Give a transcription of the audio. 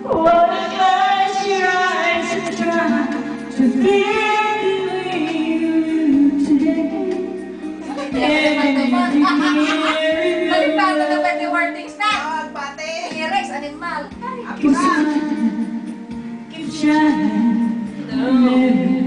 What if I try to forget you today? Malipado na pwede wordings na! Rex, animal! Keep trying, never